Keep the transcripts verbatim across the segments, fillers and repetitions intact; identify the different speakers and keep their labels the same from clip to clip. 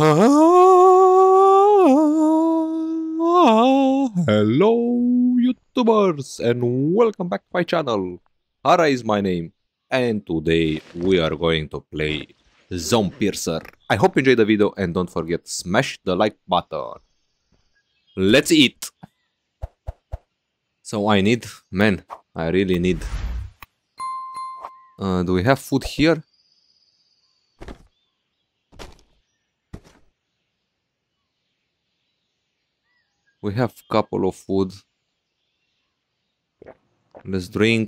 Speaker 1: Hello YouTubers and welcome back to my channel. Hara is my name and today we are going to play Zonepiercer. I hope you enjoyed the video and don't forget smash the like button. Let's eat. So I need, man, I really need. Uh, do we have food here? We have couple of food. Let's drink.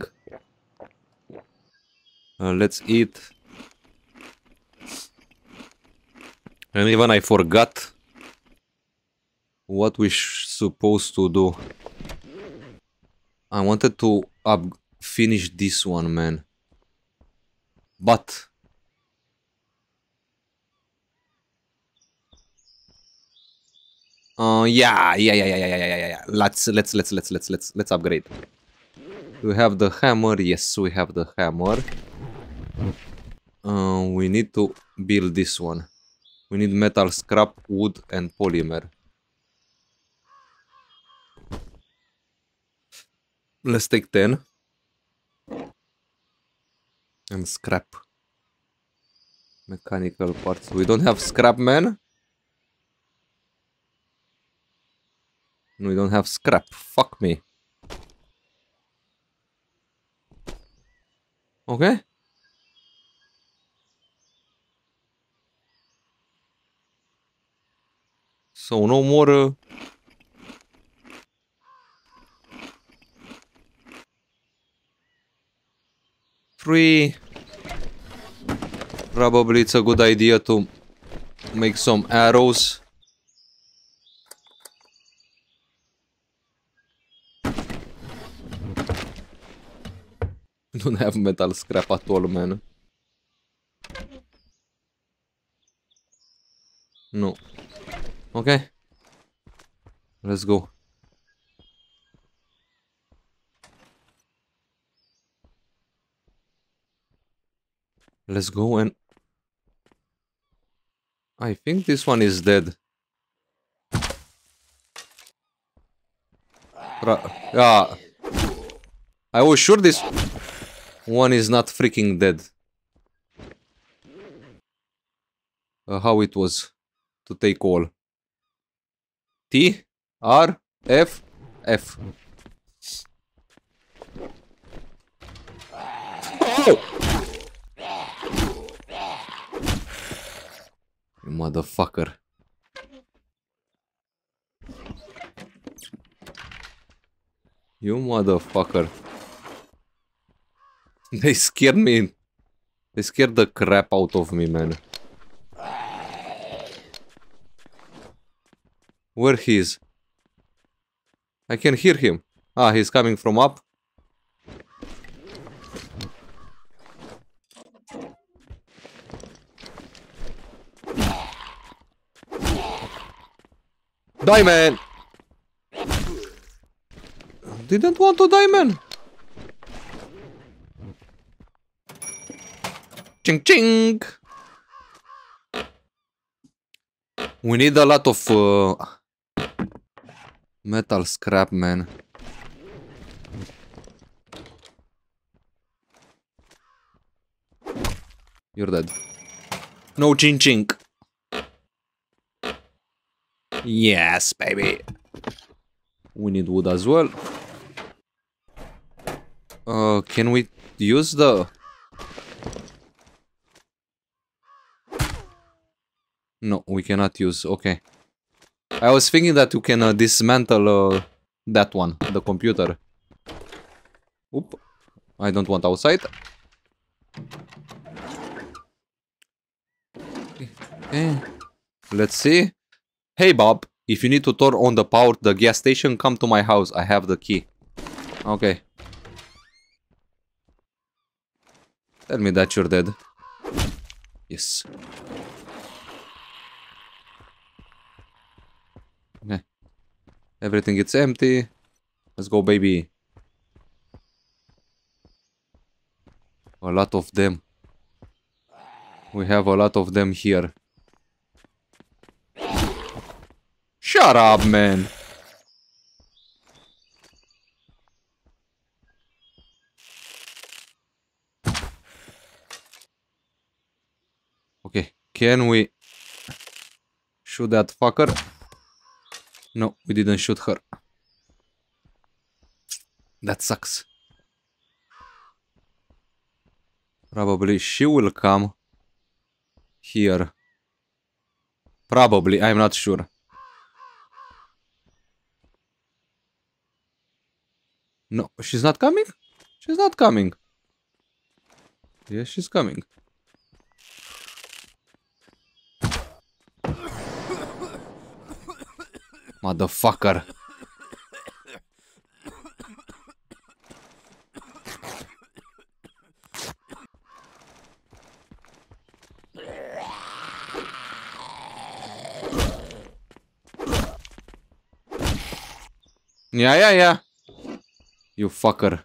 Speaker 1: Uh, let's eat. And even I forgot what we supposed to do. I wanted to up finish this one, man. But uh yeah, yeah, yeah, yeah, yeah, yeah, yeah, yeah. Let's let's let's let's let's let's let's upgrade. We have the hammer. Yes, we have the hammer. Uh, we need to build this one. We need metal, scrap, wood, and polymer. Let's take ten. And scrap. Mechanical parts. We don't have scrap, man. We don't have scrap. Fuck me. Okay. So no more... Uh, three. Probably it's a good idea to make some arrows. Don't have metal scrap at all, man. No. Okay. Let's go. Let's go and... I think this one is dead. Ra yeah. I was sure this one is not freaking dead. Uh, how it was to take all. T, R, F, F. Oh! You motherfucker. You motherfucker. They scared me. They scared the crap out of me, man. Where he is? I can hear him. Ah, he's coming from up. Die, man! Didn't want to die, man. Ching ching! We need a lot of uh, metal scrap, man. You're dead. No ching ching. Yes, baby. We need wood as well. Uh, can we use the... No, we cannot use. Okay. I was thinking that you can uh, dismantle uh, that one, the computer. Oop. I don't want outside. Okay. Let's see. Hey, Bob. If you need to turn on the power to the gas station, come to my house. I have the key. Okay. Tell me that you're dead. Yes. Okay. Everything is empty. Let's go, baby. A lot of them. We have a lot of them here. Shut up, man. Okay, can we shoot that fucker? No, we didn't shoot her. That sucks. Probably she will come here. Probably, I'm not sure. No, she's not coming? She's not coming. Yes, she's coming. Motherfucker. Yeah, yeah, yeah. You fucker.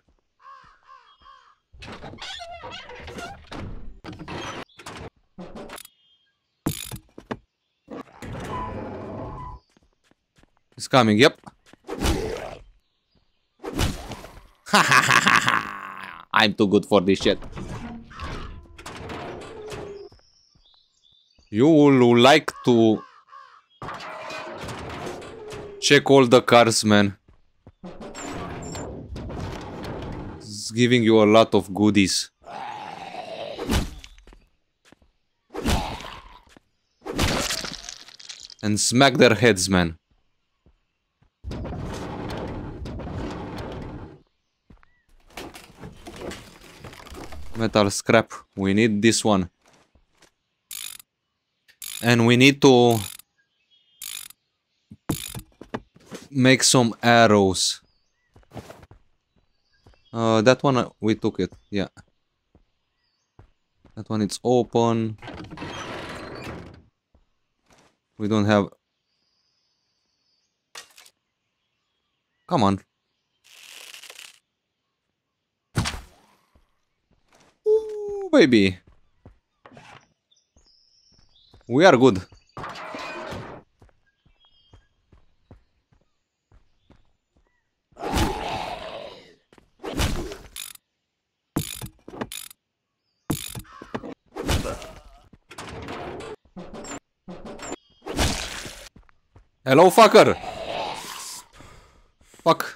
Speaker 1: He's coming, yep. I'm too good for this shit. You will like to check all the cars, man. It's giving you a lot of goodies. And smack their heads, man. Metal scrap. We need this one. And we need to make some arrows. Uh, that one, uh, we took it. Yeah. That one, it's open. We don't have... Come on. Ooh, baby. We are good. Hello, fucker. Fuck.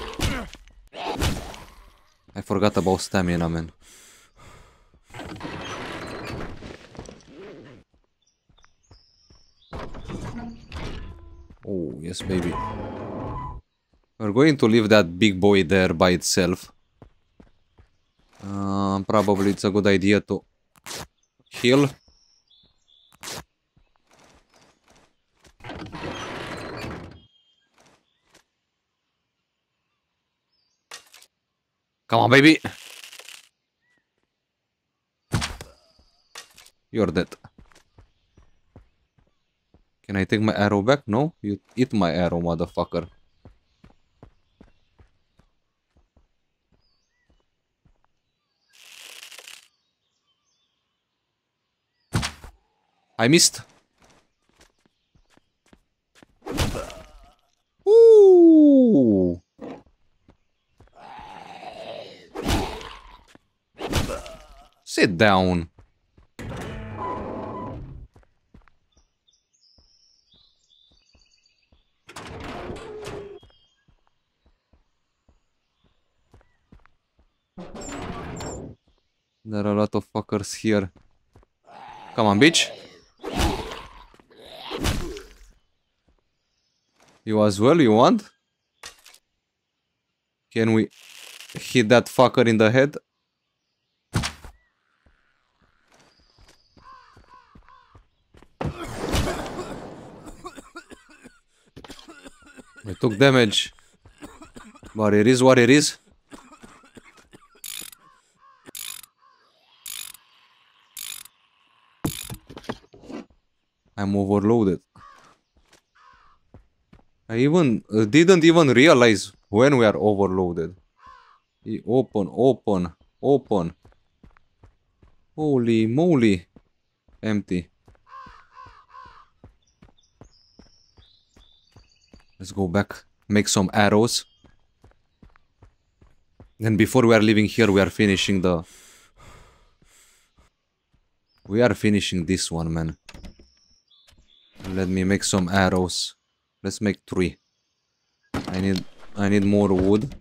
Speaker 1: I forgot about stamina, man. Oh, yes, baby. We're going to leave that big boy there by itself. Uh, probably it's a good idea to heal. Come on, baby. You're dead. Can I take my arrow back? No? You eat my arrow, motherfucker. I missed. Ooh. Sit down. There are a lot of fuckers here. Come on, bitch. You as well, you want? Can we hit that fucker in the head? I took damage. But it is what it is. I'm overloaded. I even uh, didn't even realize when we are overloaded. E open, open, open. Holy moly. Empty. Let's go back. Make some arrows. And before we are leaving here, we are finishing the... We are finishing this one, man. Let me make some arrows. Let's make three. I need... I need more wood.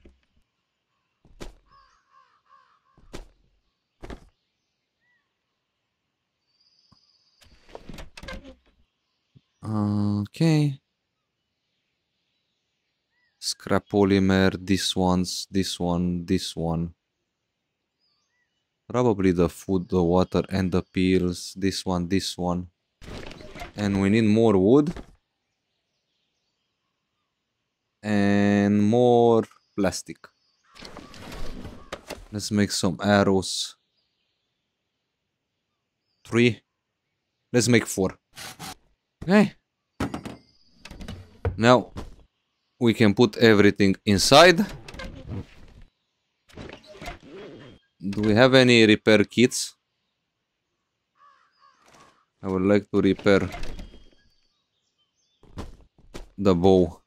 Speaker 1: Okay. Scrap polymer, this one's, this one, this one. Probably the food, the water, and the pills. This one, this one. And we need more wood. And more plastic. Let's make some arrows. Three. Let's make four. Okay. Now we can put everything inside. Do we have any repair kits? I would like to repair the bow.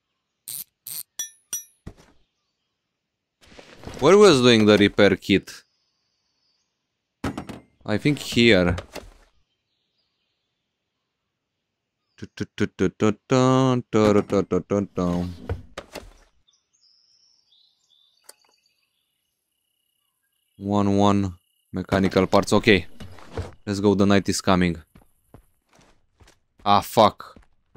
Speaker 1: Where was doing the repair kit? I think here. One one mechanical parts. Okay, let's go. The night is coming. Ah, fuck.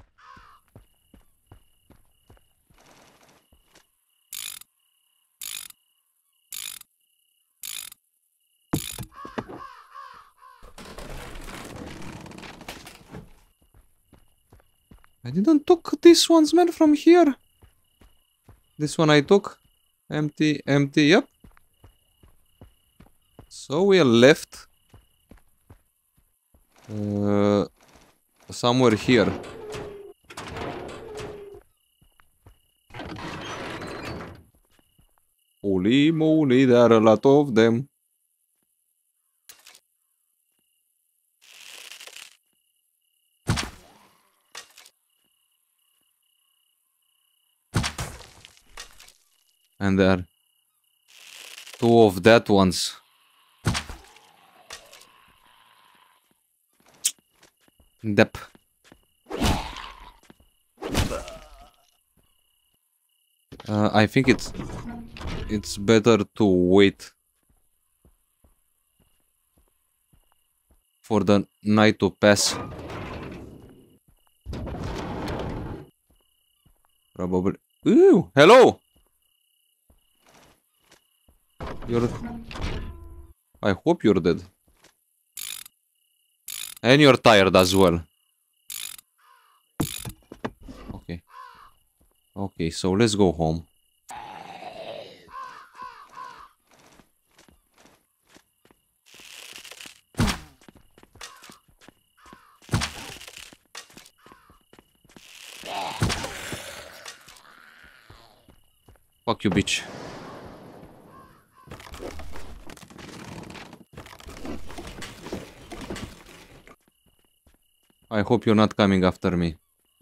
Speaker 1: I didn't took this one's, man, from here. This one I took. Empty, empty, yep. So we are left. Uh, somewhere here. Holy moly, there are a lot of them. And there are two of that ones. Dep. Uh, I think it's it's better to wait for the night to pass. Probably. Ooh, hello. You're... I hope you're dead. And you're tired as well. Okay. Okay, so let's go home. Fuck you, bitch. I hope you're not coming after me.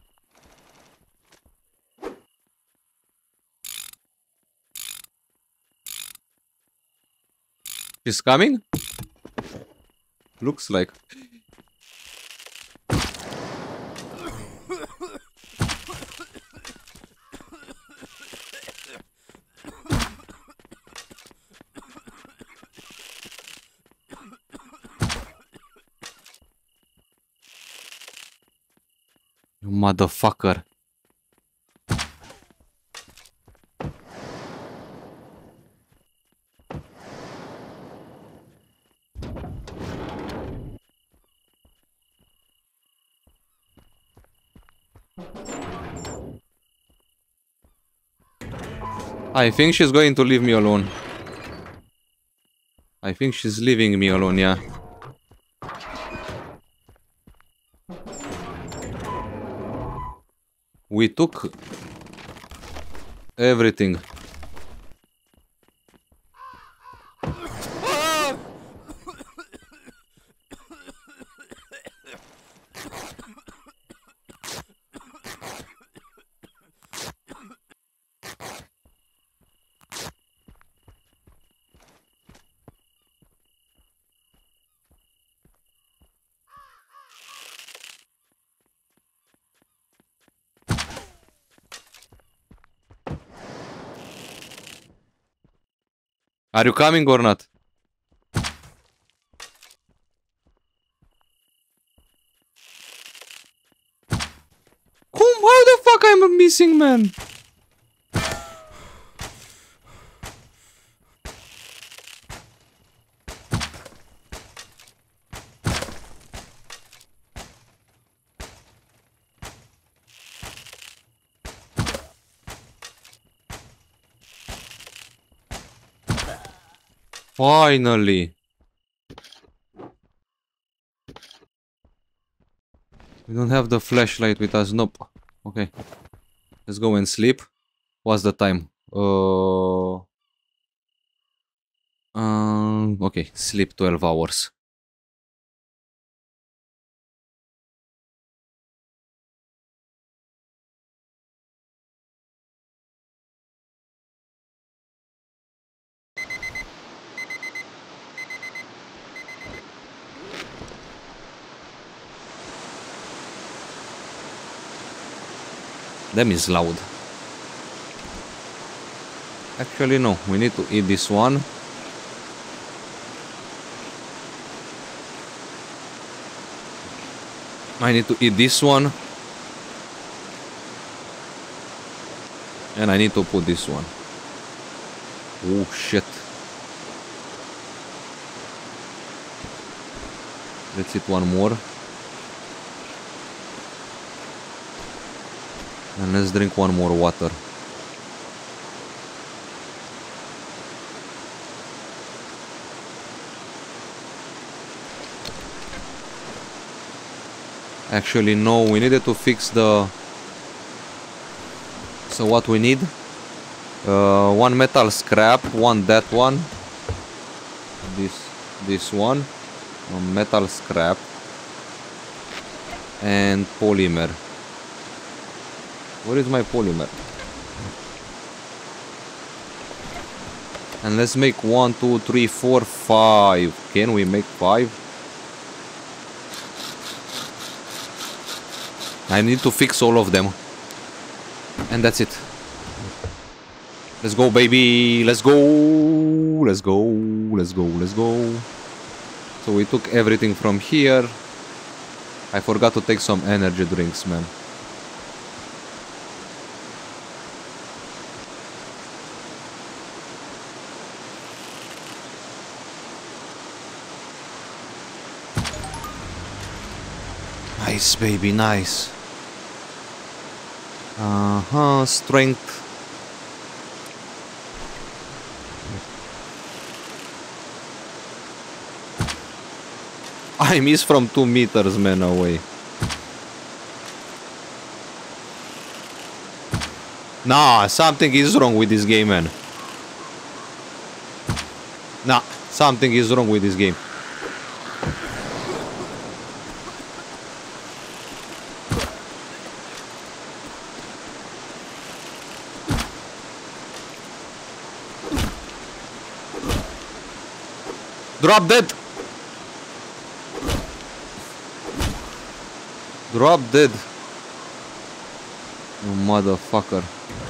Speaker 1: She's coming? Looks like. You motherfucker. I think she's going to leave me alone. I think she's leaving me alone, yeah. We took everything. Are you coming or not? Cum? How the fuck I'm missing, man? Finally. We don't have the flashlight with us. Nope. Okay. Let's go and sleep. What's the time? Uh... Um, okay, sleep twelve hours. Them is loud. Actually, no. We need to eat this one. I need to eat this one. And I need to put this one. Oh, shit. Let's eat one more. And let's drink one more water. Actually, no, we needed to fix the... So what we need? Uh, one metal scrap, one that one. This, this one. A metal scrap. And polymer. Where is my polymer? And let's make one, two, three, four, five. Can we make five? I need to fix all of them. And that's it. Let's go, baby. Let's go. Let's go. Let's go. Let's go. So we took everything from here. I forgot to take some energy drinks, man. Nice, baby, nice. Uh-huh, strength. I miss from two meters, man, away. Nah, something is wrong with this game, man. Nah, something is wrong with this game. Drop dead! Drop dead! You motherfucker.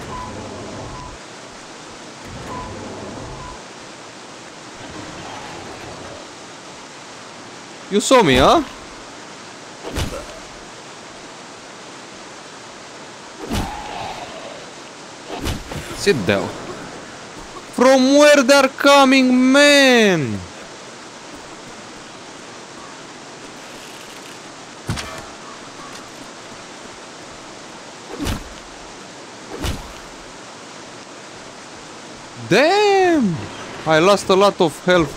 Speaker 1: You saw me, huh? Sit down. From where they're coming, man? Damn! I lost a lot of health.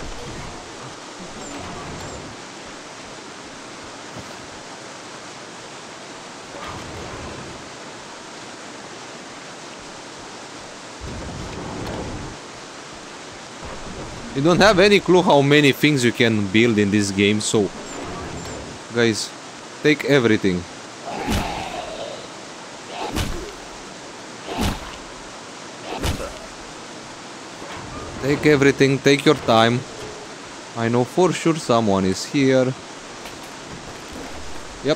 Speaker 1: You don't have any clue how many things you can build in this game, so... Guys, take everything. Take everything, take your time. I know for sure someone is here. Yep.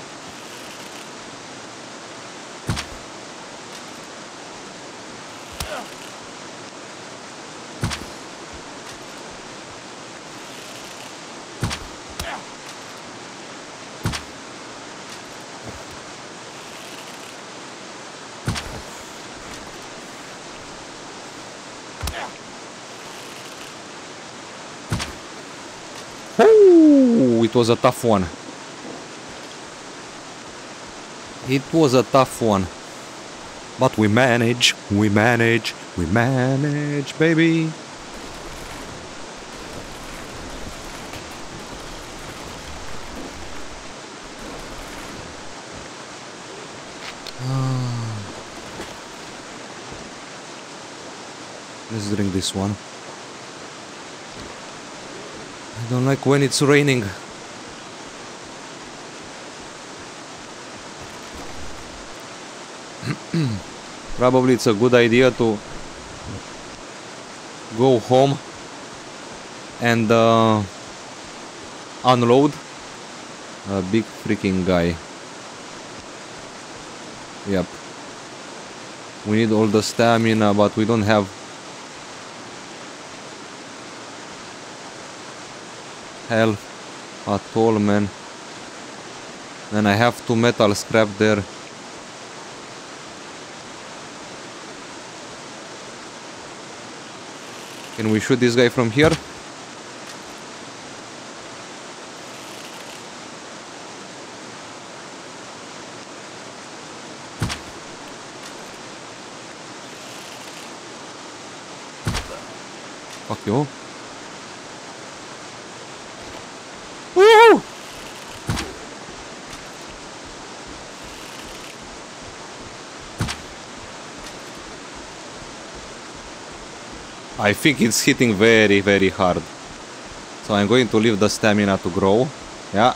Speaker 1: it was a tough one. It was a tough one. But we manage, we manage, we manage, baby. Let's drink this one. I don't like when it's raining. Probably it's a good idea to go home and uh, unload a big freaking guy. Yep. We need all the stamina, but we don't have health at all, man. And I have two metal scrap there. Can we shoot this guy from here? Fuck you. Woo! I think it's hitting very, very hard. So I'm going to leave the stamina to grow. Yeah.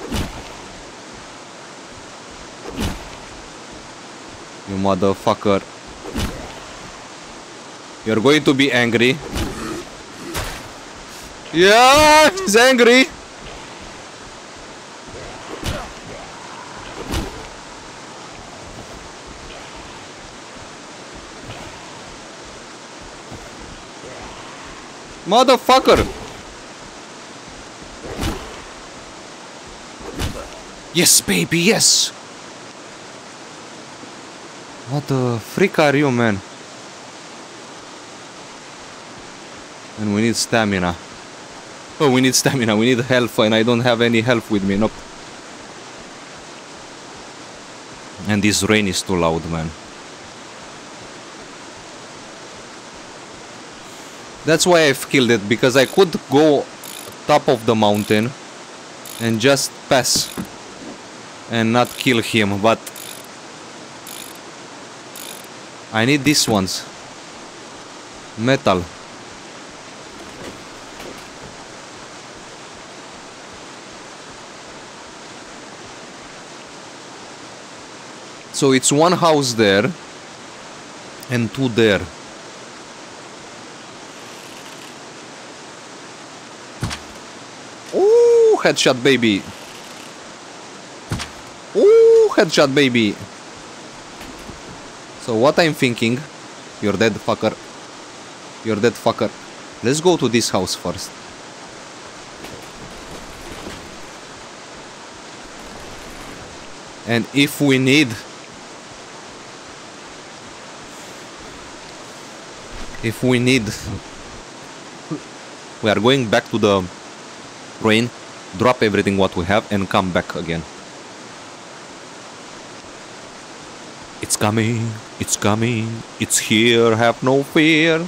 Speaker 1: You motherfucker. You're going to be angry. Yeah, he's angry. Motherfucker! Yes, baby, yes! What the freak are you, man? And we need stamina. Oh, we need stamina, we need health, and I don't have any health with me, nope. And this rain is too loud, man. That's why I've killed it, because I could go top of the mountain and just pass and not kill him, but I need these ones. Metal. So it's one house there and two there. Ooh, headshot, baby. Ooh, headshot, baby. So what I'm thinking, you're dead, fucker. You're dead, fucker. Let's go to this house first. And if we need, if we need, we are going back to the rain, drop everything what we have and come back again. It's coming, it's coming, it's here, have no fear.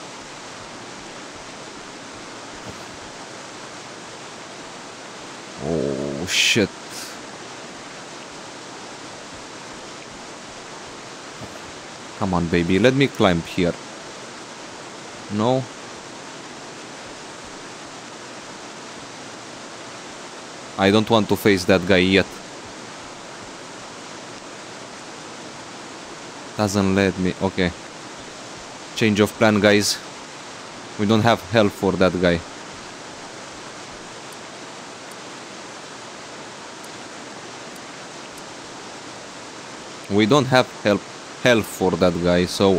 Speaker 1: Oh shit. Come on, baby, let me climb here. No. I don't want to face that guy yet. Doesn't let me. Okay. Change of plan, guys. We don't have health for that guy. We don't have help health for that guy, so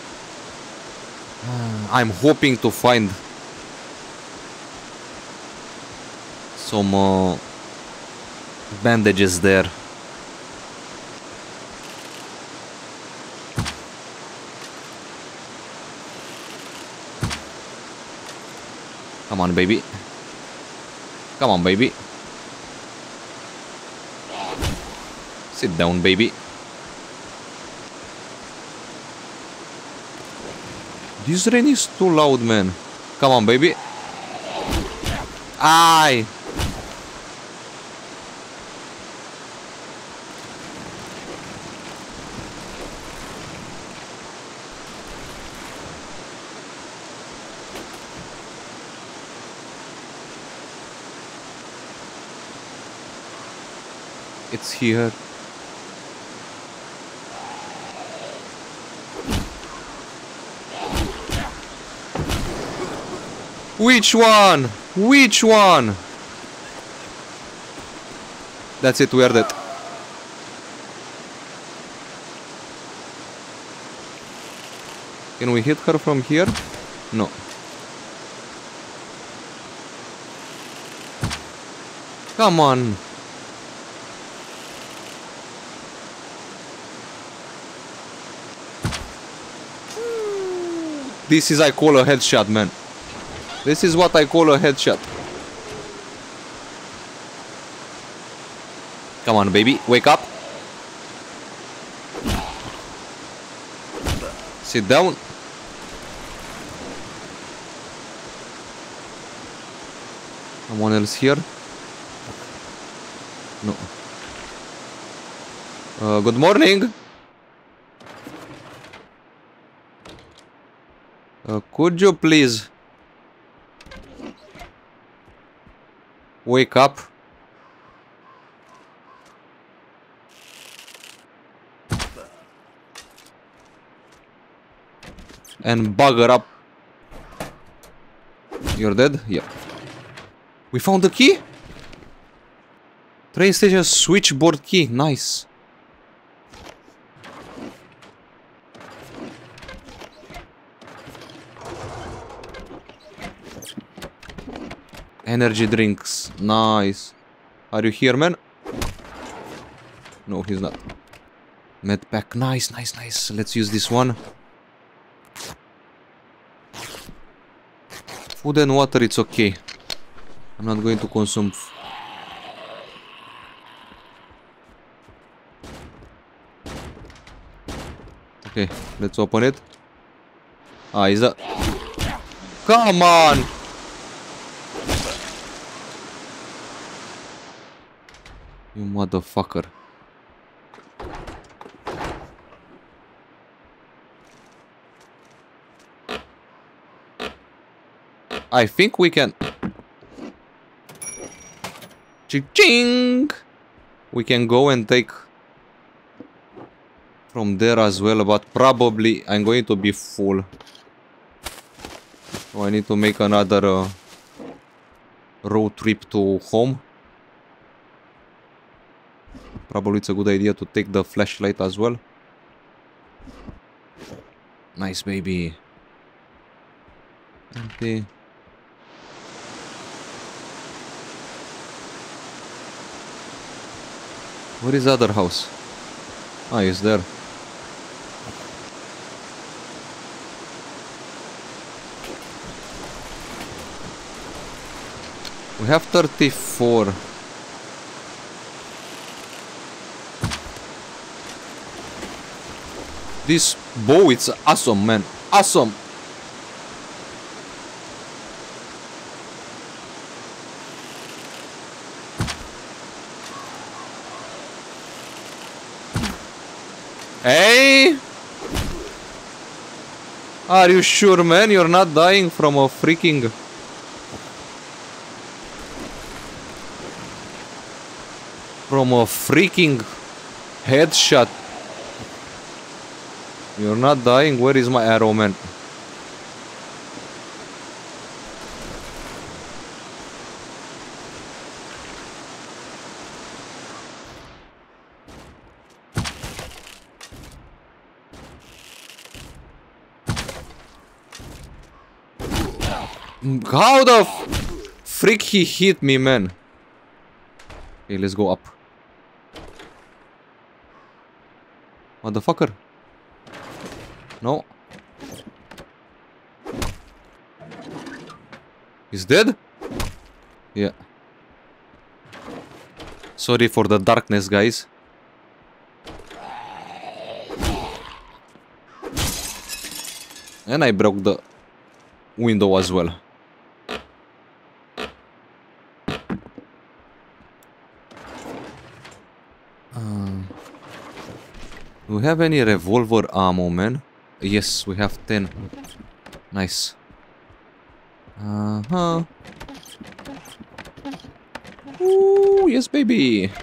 Speaker 1: uh, I'm hoping to find some uh, bandages there. Come on, baby. Come on, baby. Sit down, baby. This rain is too loud, man. Come on, baby. Aye. It's here. Which one? Which one? That's it, we are dead. Can we hit her from here? No. Come on. This is I call a headshot, man. This is what I call a headshot. Come on, baby. Wake up. Sit down. Someone else here? No. Uh, good morning. Uh, could you please wake up? And bugger up. You're dead? Yeah. We found the key? Train station switchboard key. Nice. Energy drinks. Nice. Are you here, man? No, he's not. Med pack. Nice, nice, nice. Let's use this one. Food and water, it's okay. I'm not going to consume. Okay, let's open it. Ah, is that? Come on! You motherfucker. I think we can... Ching! We can go and take from there as well, but probably I'm going to be full. So I need to make another uh, road trip to home. Probably it's a good idea to take the flashlight as well. Nice, baby. Empty. Where is the other house? Ah, it's there. We have thirty-four. This bow, it's awesome, man. Awesome. Hey! Are you sure, man? You're not dying from a freaking... From a freaking headshot. You're not dying? Where is my arrow, man? How the freak he hit me, man? Okay, let's go up. Motherfucker. No. He's dead? Yeah. Sorry for the darkness, guys. And I broke the window as well. Uh, do we have any revolver ammo, man? Yes, we have ten. Nice. Uh-huh. Ooh, yes, baby.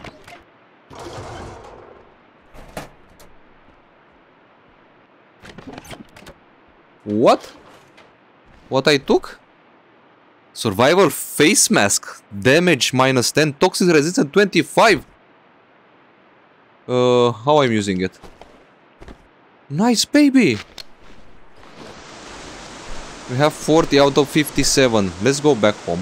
Speaker 1: What? What I took? Survival face mask. Damage minus ten. Toxic resistance twenty-five. Uh, how I'm using it? Nice, baby. We have forty out of fifty-seven. Let's go back home.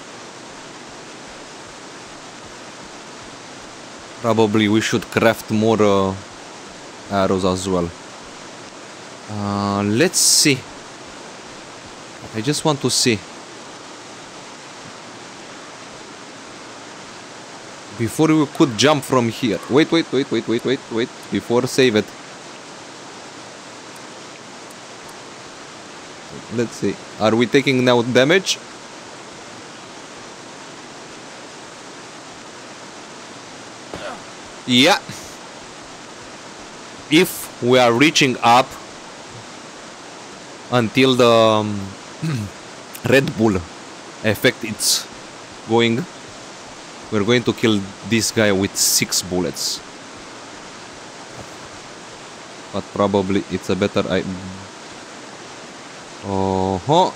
Speaker 1: Probably we should craft more uh, arrows as well. Uh, let's see. I just want to see. Before we could jump from here. Wait, wait, wait, wait, wait, wait, wait. Before save it. Let's see. Are we taking now damage? Yeah. If we are reaching up until the um, Red Bull effect it's going, we're going to kill this guy with six bullets. But probably it's a better I. Oh huh.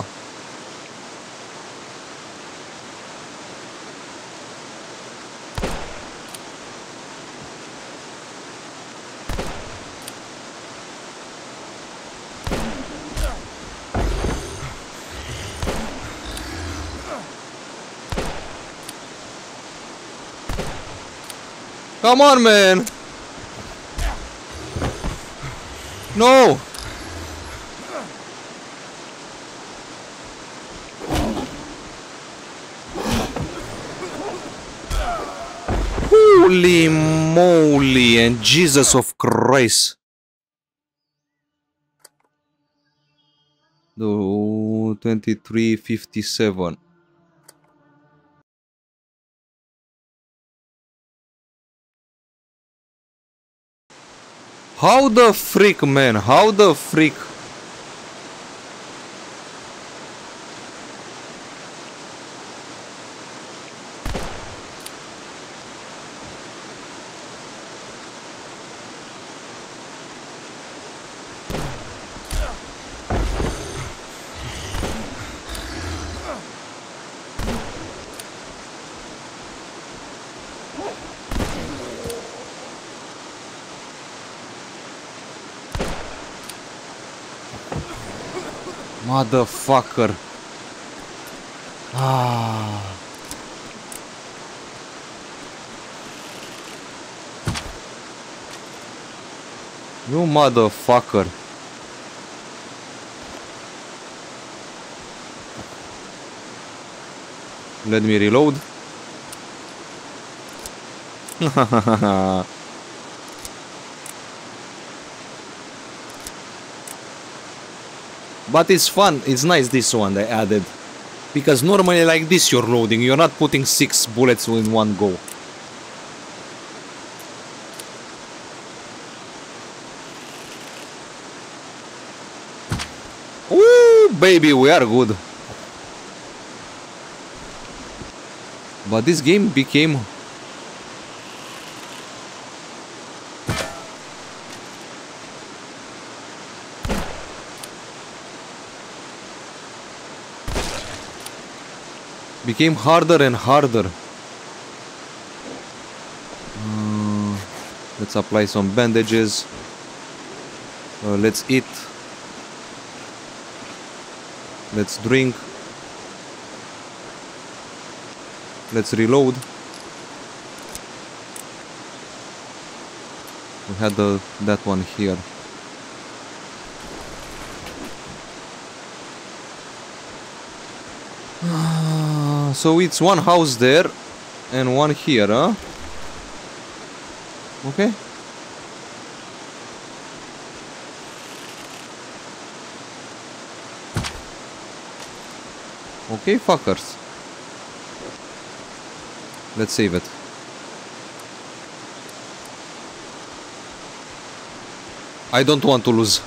Speaker 1: Come on, man. No. Holy moly and Jesus of Christ. The twenty-three fifty-seven. How the freak, man? How the freak? Motherfucker. Ah. You motherfucker. Let me reload. But it's fun, it's nice this one they added. Because normally like this you're loading, you're not putting six bullets in one go. Ooh, baby, we are good. But this game became... became harder and harder. Uh, let's apply some bandages. Uh, let's eat. Let's drink. Let's reload. We had the, that one here. So it's one house there and one here, huh? Okay. Okay, fuckers. Let's save it. I don't want to lose.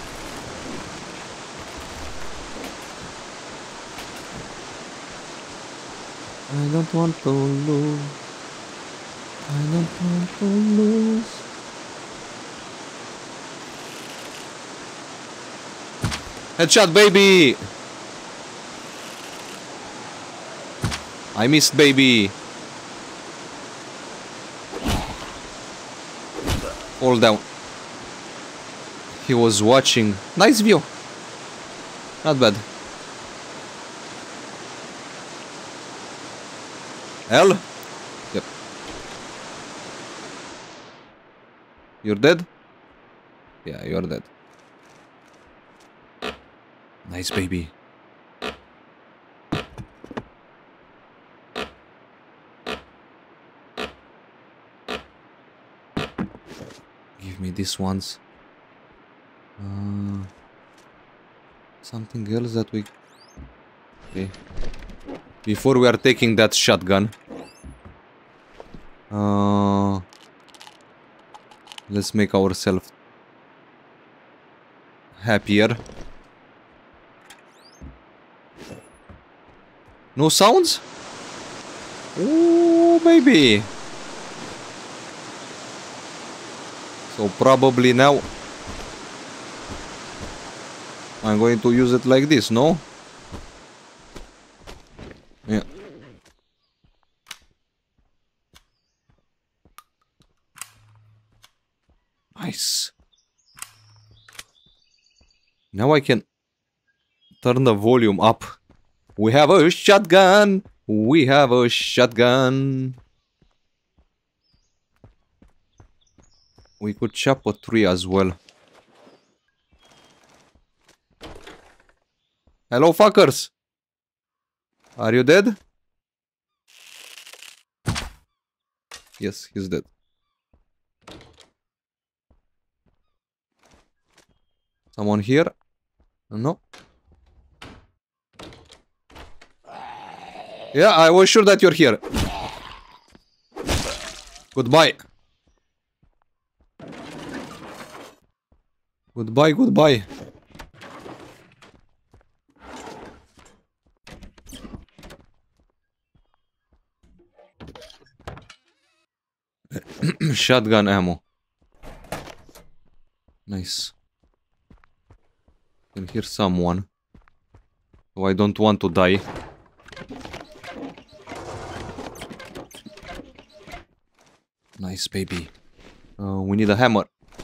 Speaker 1: I don't want to lose. I don't want to lose. Headshot, baby! I missed, baby. Fall down. He was watching. Nice view. Not bad. L? Yep. You're dead? Yeah, you're dead. Nice, baby. Give me these ones. Uh, something else that we... Okay. Before we are taking that shotgun. Uh, let's make ourselves happier. No sounds? Oh, maybe. So probably now I'm going to use it like this, no? Yeah. Nice. Now I can turn the volume up. We have a shotgun. We have a shotgun. We could chop a tree as well. Hello, fuckers. Are you dead? Yes, he's dead. Someone here? No. Yeah, I was sure that you're here. Goodbye. Goodbye, goodbye. Shotgun ammo. Nice. I can hear someone. So I don't want to die. Nice, baby. Uh, we need a hammer.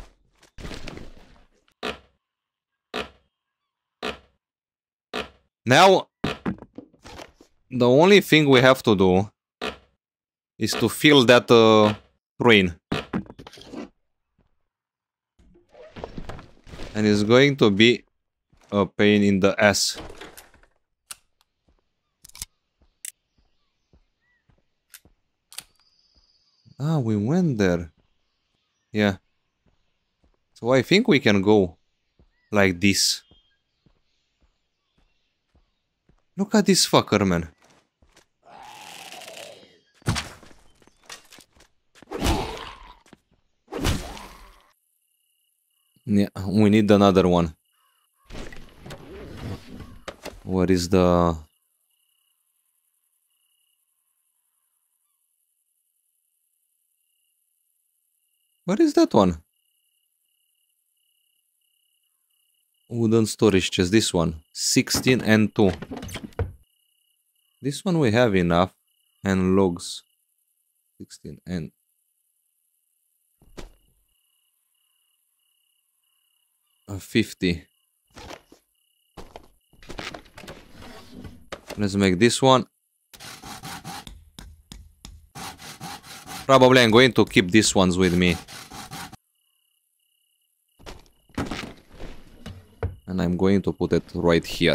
Speaker 1: Now, the only thing we have to do is to fill that uh, train. And it's going to be a pain in the ass. Ah, we went there. Yeah. So I think we can go like this. Look at this fucker, man. Yeah, we need another one. What is the... What is that one? Wooden storage chest, this one. sixteen and two. This one we have enough. And logs. sixteen and... Uh, fifty. Let's make this one. Probably I'm going to keep these ones with me. And I'm going to put it right here.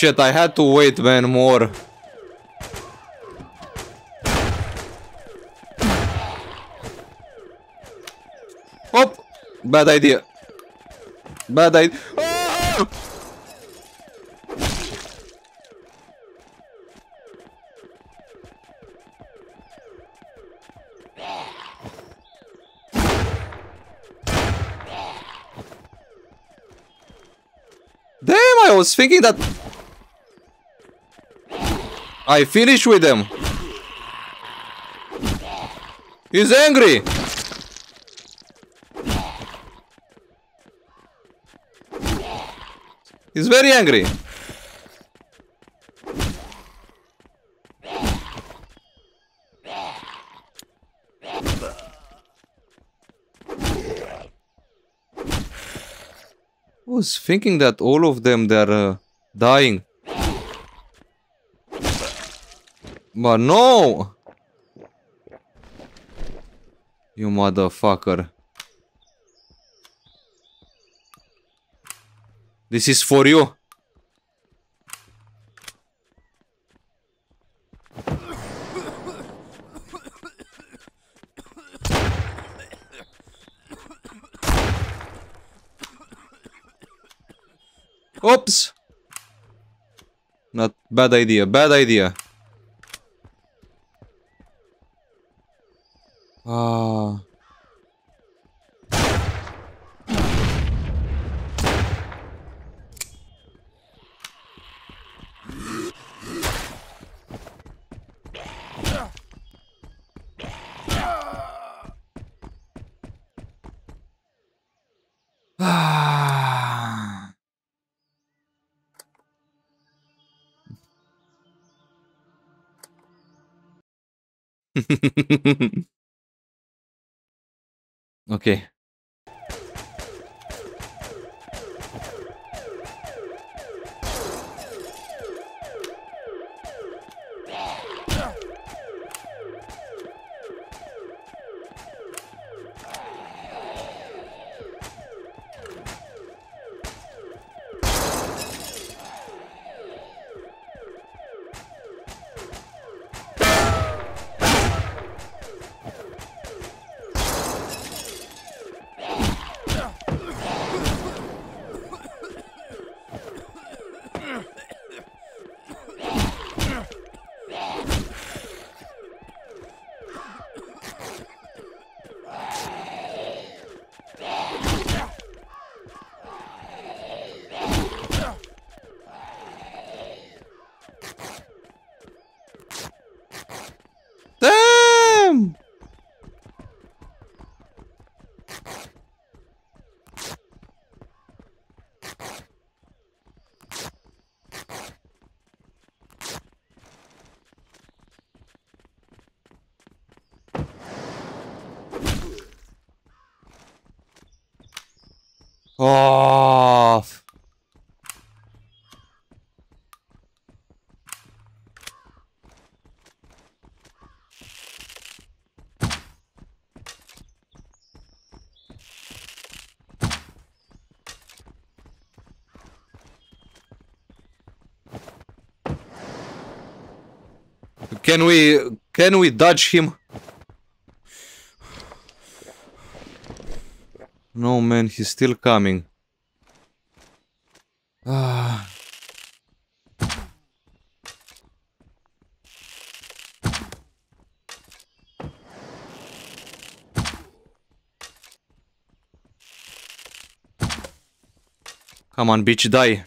Speaker 1: Shit, I had to wait, man, more. Hop! Bad idea. Bad idea. Ah! Damn, I was thinking that I finished with him. He's angry. He's very angry. I was thinking that all of them, they're uh, dying. But no! You motherfucker. This is for you. Oops. Not bad idea, bad idea. Ah. Ah. Okay. Damn! Oh. Can we can we dodge him? No, man, he's still coming. Ah. Come on, bitch, die.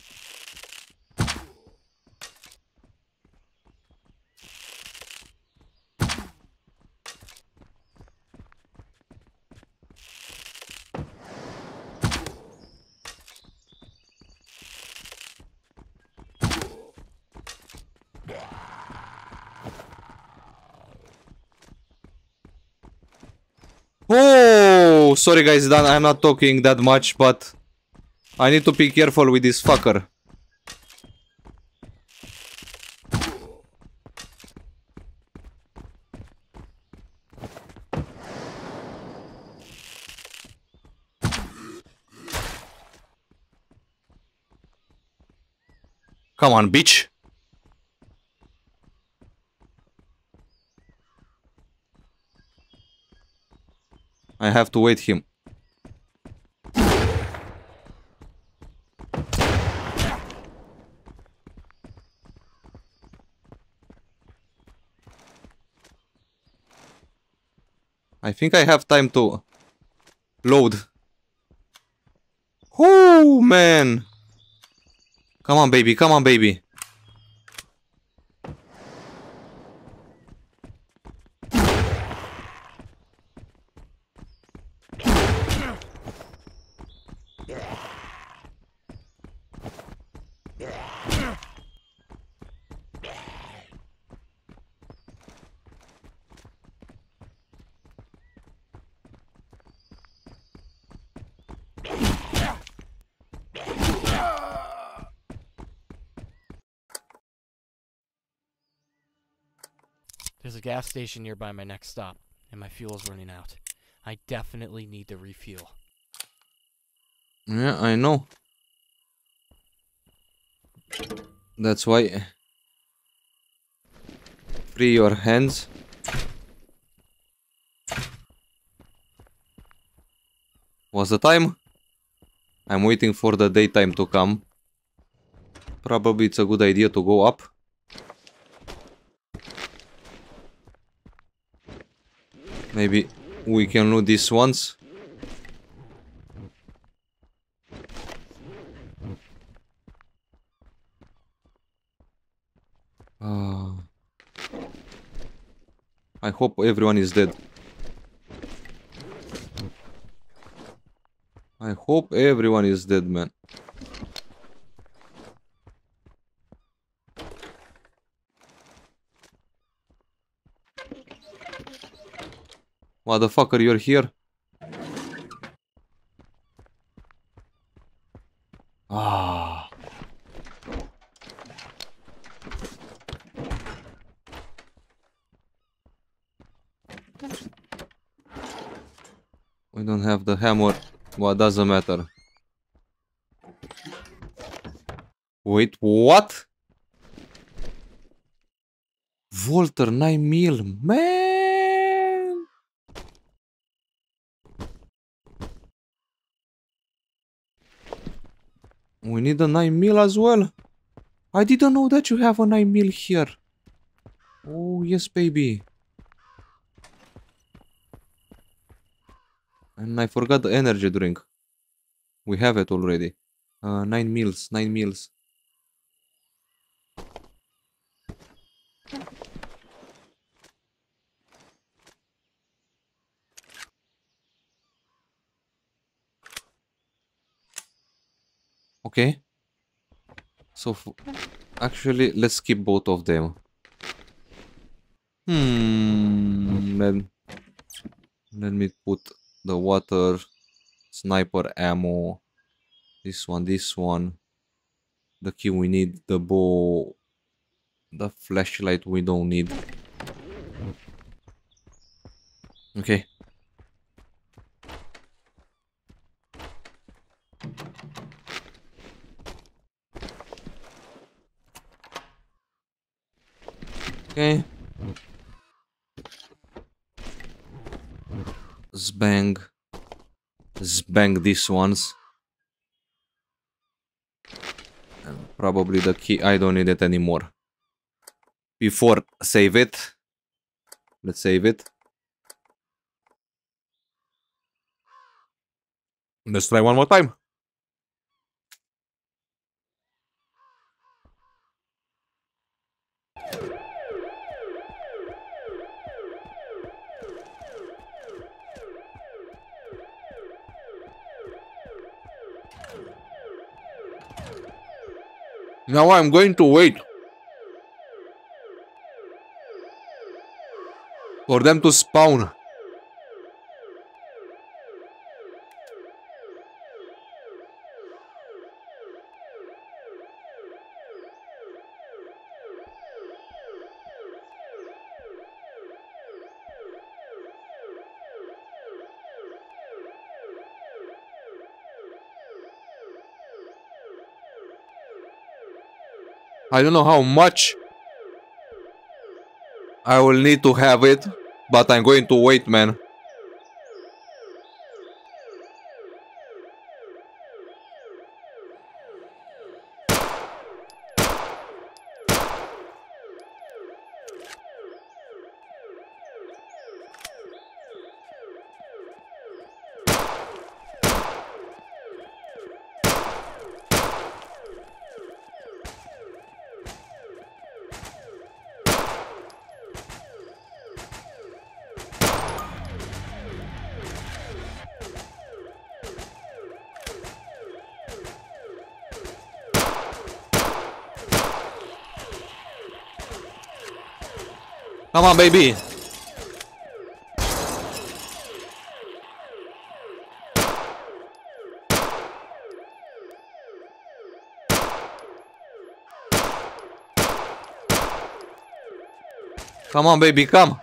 Speaker 1: Oh, sorry guys, Dan, I'm not talking that much, but I need to be careful with this fucker. Come on, bitch. I have to wait him. I think I have time to load. Oh, man. Come on, baby. Come on, baby.
Speaker 2: There's a gas station nearby my next stop, and my fuel is running out. I definitely need to refuel.
Speaker 1: Yeah, I know. That's why. Free your hands. What's the time? I'm waiting for the daytime to come. Probably it's a good idea to go up. Maybe we can loot this once. Uh, I hope everyone is dead. I hope everyone is dead, man. Motherfucker, you're here? Ah. We don't have the hammer. What doesn't matter. Wait, what? Volter nine mil, man. We need a nine mil as well. I didn't know that you have a nine mil here. Oh, yes, baby. And I forgot the energy drink. We have it already. Uh, nine mils, nine mils. Okay. So, f actually, let's keep both of them. Hmm. Let, let me put the water, sniper ammo, this one, this one. The key we need, the bow, the flashlight we don't need. Okay. Okay. Zbang. Zbang these ones. And probably the key, I don't need it anymore. Before, save it. Let's save it. Let's try one more time. Now I'm going to wait for them to spawn. I don't know how much I will need to have it, but I'm going to wait, man. Come on, baby. Come on, baby, come.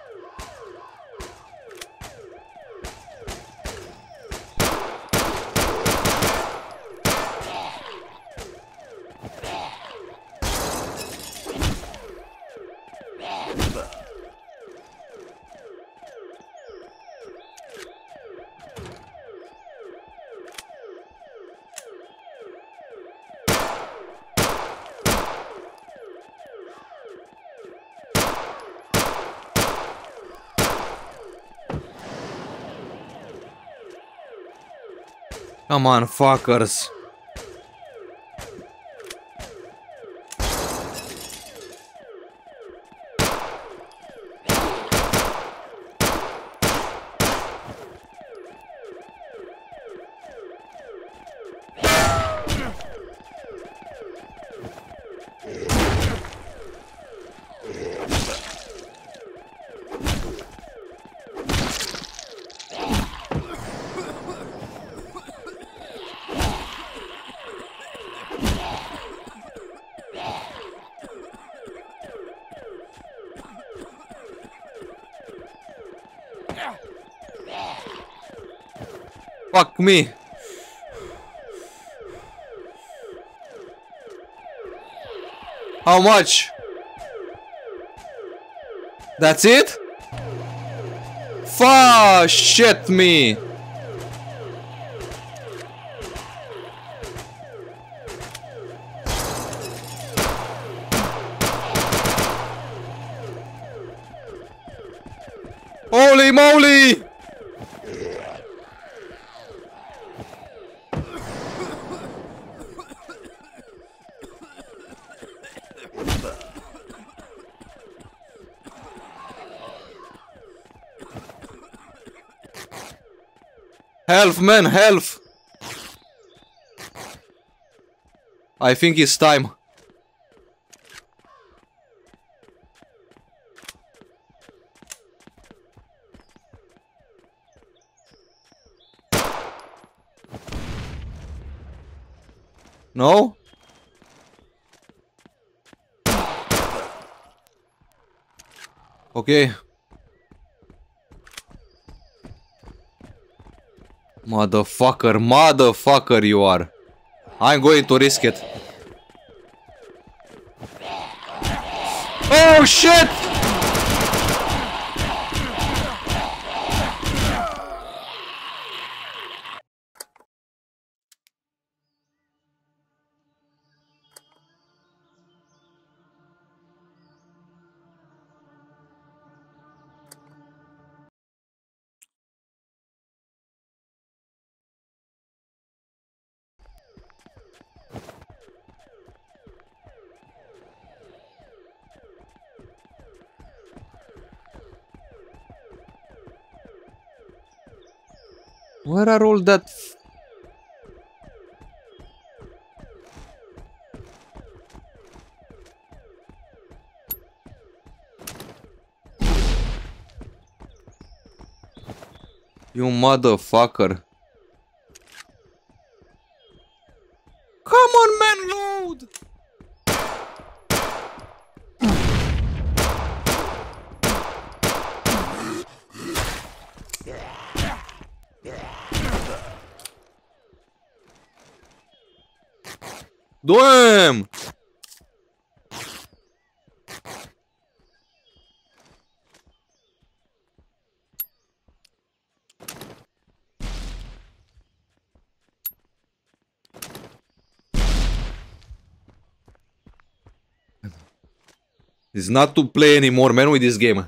Speaker 1: Come on, fuckers. Fuck me. How much? That's it? Fuck, shit me. Holy moly! Help, man, help! I think it's time. No? Okay. Motherfucker, motherfucker you are. I'm going to risk it. Oh shit! Where are all that f You motherfucker. Come on, man, load! Damn! It's not to play anymore, man, with this game.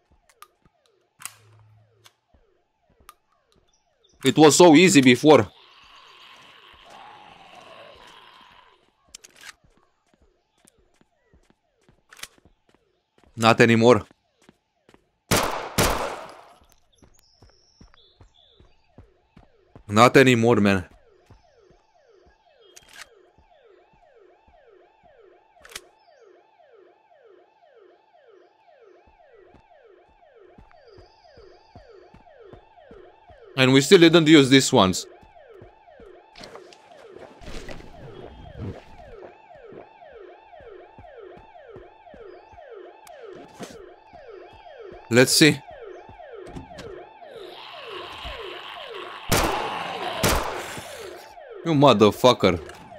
Speaker 1: It was so easy before. Not anymore. Not anymore, man. And we still didn't use these ones. Let's see. You motherfucker.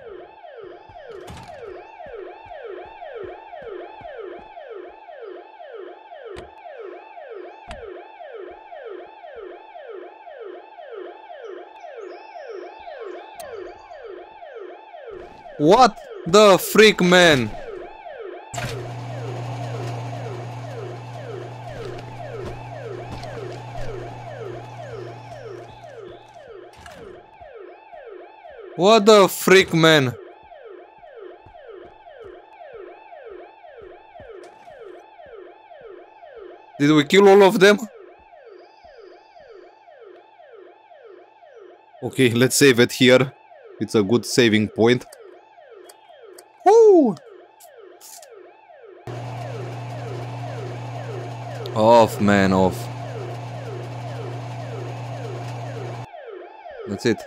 Speaker 1: What the freak, man? What the freak, man? Did we kill all of them? Okay, let's save it here. It's a good saving point. Woo! Off, man, off. That's it.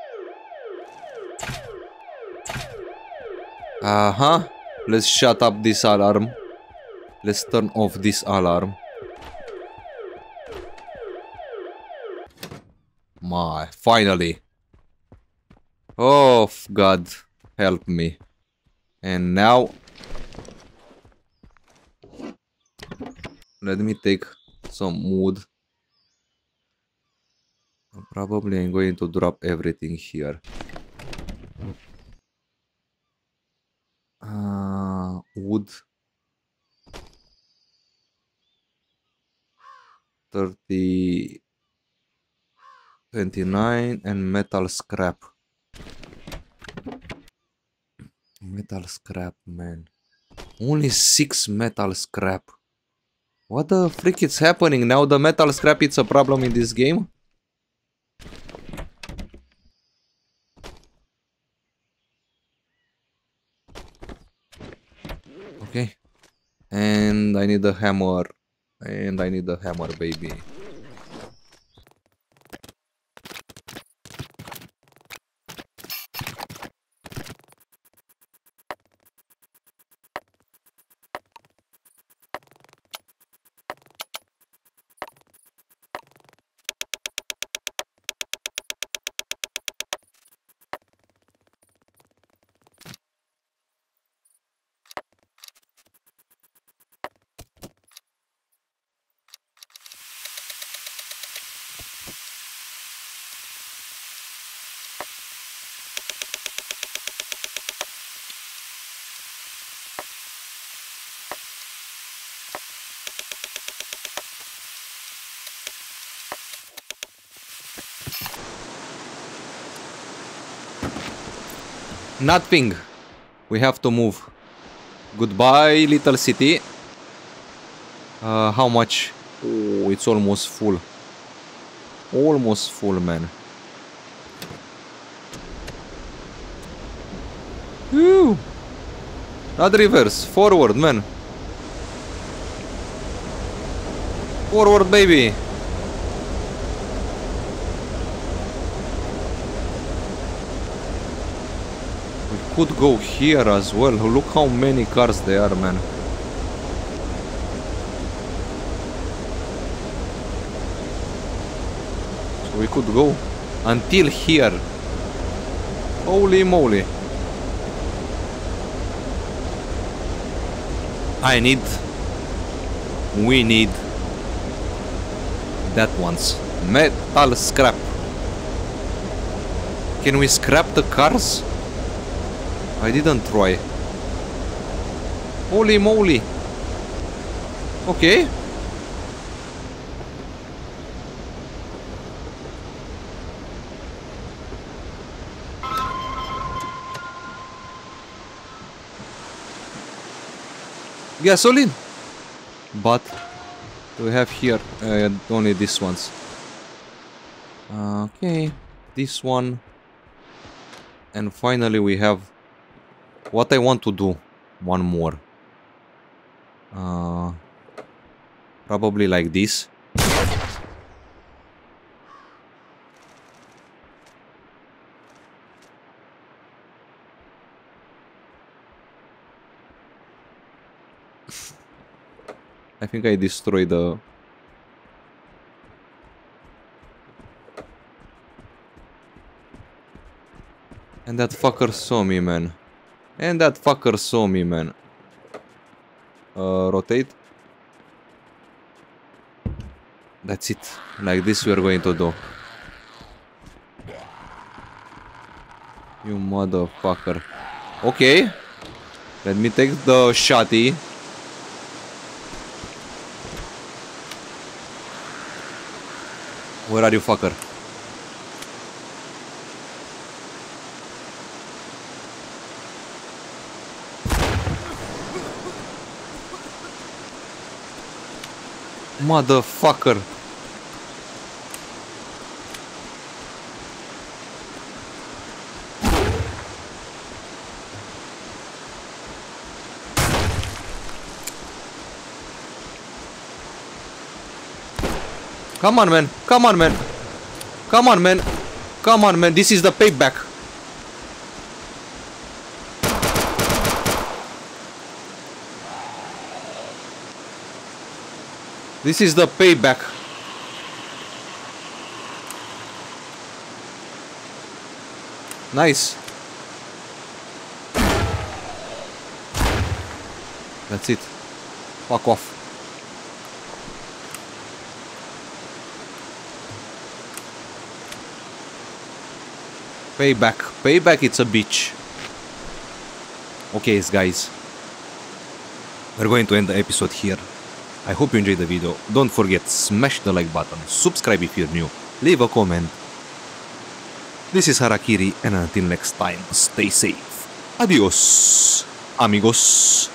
Speaker 1: Uh-huh. Let's shut up this alarm. Let's turn off this alarm. My, finally. Oh, God, help me. And now, let me take some wood. Probably I'm going to drop everything here. Uh, wood. thirty, twenty-nine and metal scrap. Metal scrap, man. Only six metal scrap. What the freak is happening now? The metal scrap is a problem in this game? Okay. And I need a hammer. And I need a hammer, baby. Nothing. We have to move. Goodbye, little city. Uh, how much? Oh, it's almost full. Almost full, man. Woo! Not reverse. Forward, man. Forward, baby. Could go here as well. Look how many cars there are, man. So we could go until here. Holy moly. I need... We need... that one's metal scrap. Can we scrap the cars? I didn't try. Holy moly. Okay. Gasoline. But we have here uh, only these ones. Okay, this one. And finally we have what I want to do. One more. Uh, probably like this. I think I destroyed the... And that fucker saw me, man. And that fucker saw me, man. Uh, rotate. That's it. Like this we are going to do. You motherfucker. Okay. Let me take the shotty. Where are you, fucker? Motherfucker. Come on, man. Come on, man. Come on, man. Come on, man. This is the payback. This is the payback. Nice. That's it. Fuck off. Payback. Payback, it's a bitch. Okay, guys. We're going to end the episode here. I hope you enjoyed the video. Don't forget, smash the like button, subscribe if you're new, leave a comment. This is Harakiri, and until next time, stay safe. Adios, amigos.